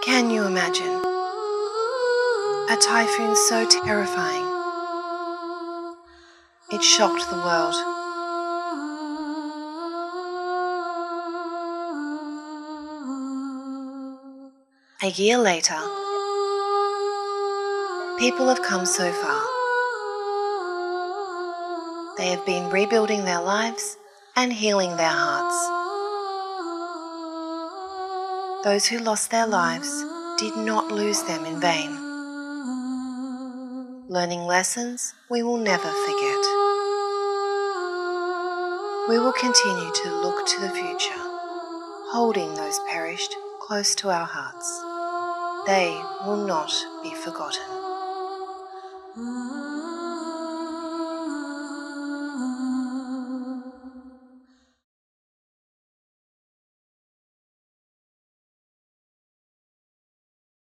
Can you imagine a typhoon so terrifying? It shocked the world. A year later, people have come so far. They have been rebuilding their lives and healing their hearts. Those who lost their lives did not lose them in vain. Learning lessons we will never forget. We will continue to look to the future, holding those perished close to our hearts. They will not be forgotten.